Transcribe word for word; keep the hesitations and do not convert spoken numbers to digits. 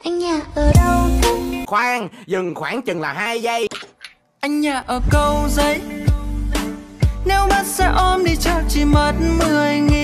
Anh nhà ở đâu thế? Khoan, dừng khoảng chừng là hai giây. Anh nhà ở Cầu Giấy, nếu bắt xe ôm đi chắc chỉ mất mười nghìn.